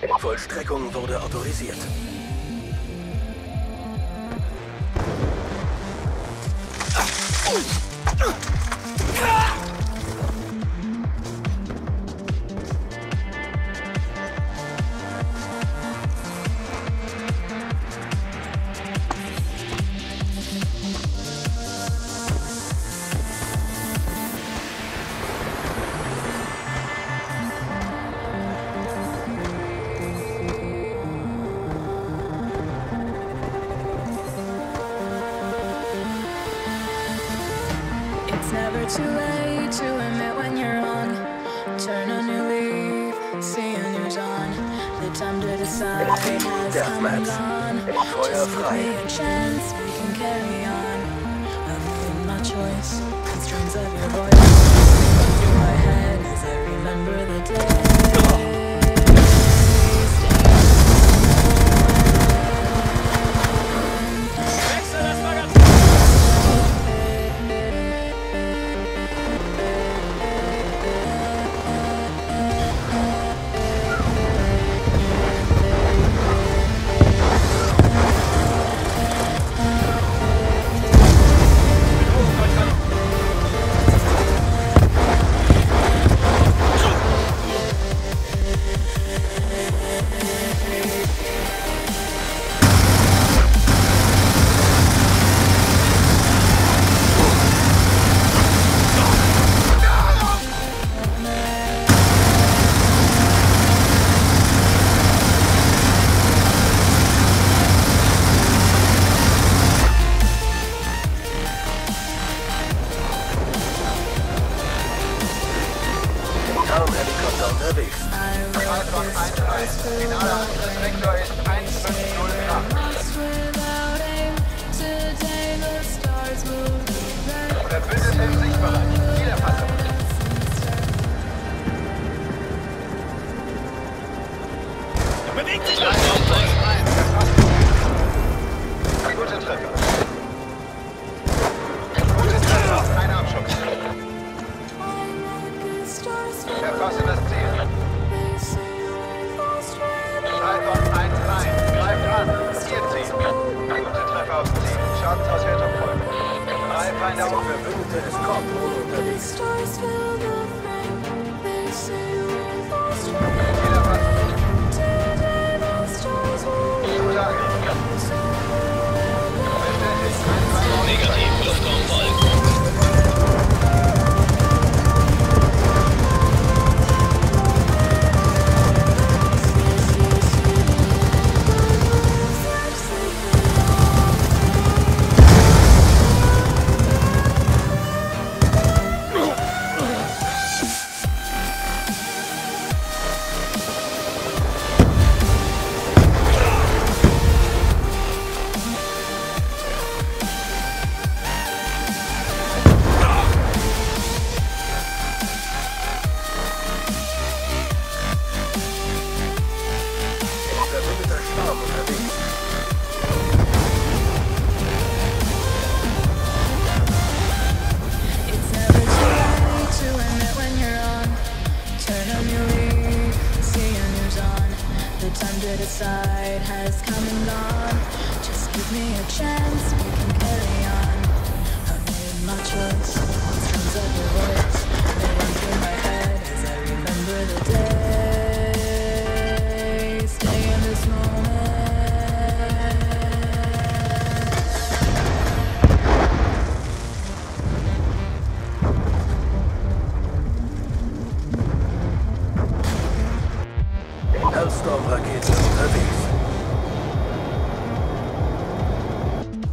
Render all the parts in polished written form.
Vollstreckung wurde autorisiert. It's never too late to admit when you're wrong. Turn a new leaf, see a new dawn. The time to decide has come and gone. Just give me a chance, we can carry on. I've made my choice, the strings of your voice through my head as I remember the day. Helikopter unterwegs. Finaler Angriffsvektor ist 150 Grad. Verbündete im Sichtbereich. Wiederfassung. Bewegt sich was! Gute Treffer. Gute Treffer. Ein Abschuss. Erfasse das Ziel. Streitbomb 1-1. Greift an. Ihr Ziel. Gute Treffer aufs Ziel. Schadensauswertung folgt. 3 Feinde aufgeführt. Verbündete ist Korpsdrohne unterwegs. negativ, Luftraum voll. Decide has come and gone. Just give me a chance, we can carry on. I've made my choice. The strings of your voice, they run through my head as I remember the day. Stay in this Hellstorm-Rakete unterwegs.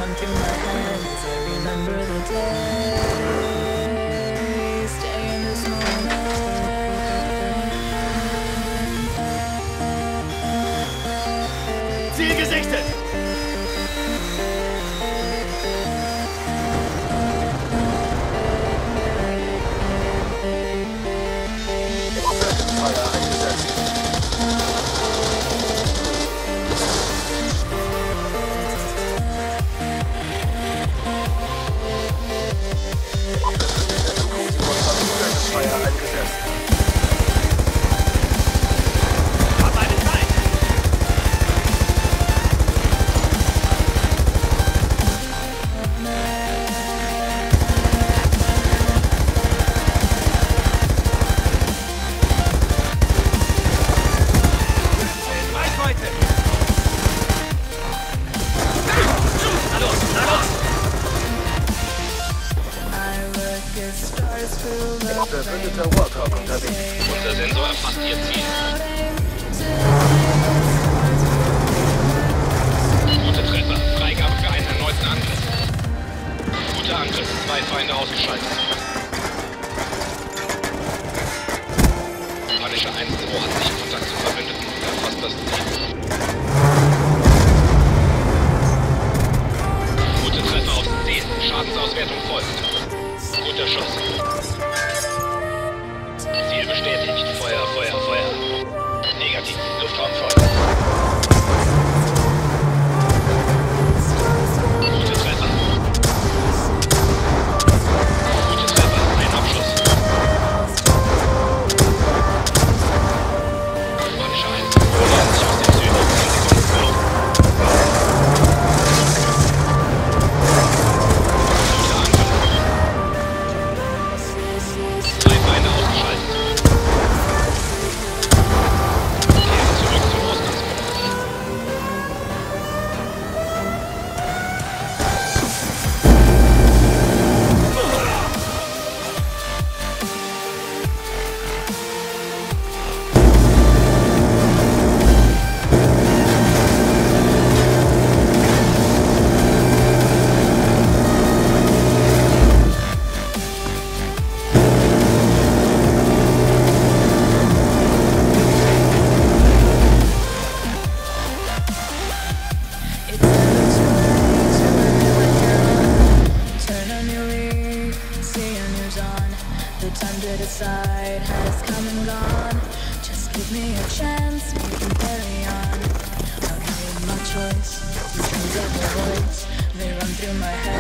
run through my head as I remember the day. Stay in this moment. Ziel gesichtet! Feuer eingesetzt. Feuer eingesetzt. Hab eine Zeit! Reichweite! Na los, na los! Verbündeter Warthog unterwegs. Unser Sensor erfasst Ihr Ziel. Gute Treffer. Freigabe für einen erneuten Angriff. Guter Angriff. 2 Feinde ausgeschaltet. Punisher 1-2 hat Sichtkontakt zu Verbündeten und erfasst das Ziel. Gute Treffer aufs Ziel. Schadensauswertung folgt. Guter Schuss. Ziel bestätigt. Feuer, Feuer, Feuer. Negativ. Luftraum voll. Gute Treffer. Gute Treffer. Ein Abschuss. Punisher 1. Nähern sich aus dem Süden. 10 Sekunden vor. Guter Angriff. 3 Feinde ausgeschaltet. Kehren zurück zum Ausgangspunkt. Turn on your leaf, see a new dawn. The time to decide has come and gone. Just give me a chance, we can carry on. I've made my choice, the sounds of your voice, they run through my head.